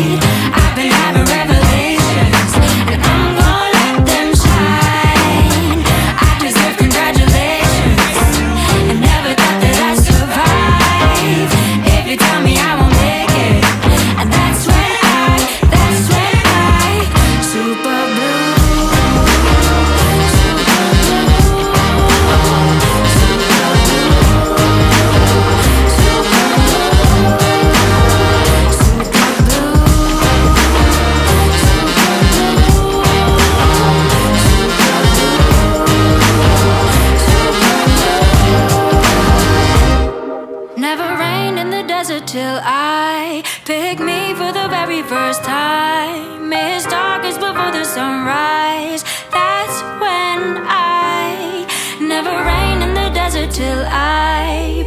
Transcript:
I've been having revelations, and I'm gonna let them shine. I deserve congratulations, I never thought that I'd survive. If you tell me I won't make it, and that's when I super blue. Never rained in the desert till I picked me for the very first time. It's darkest before the sunrise. That's when I never rained in the desert till I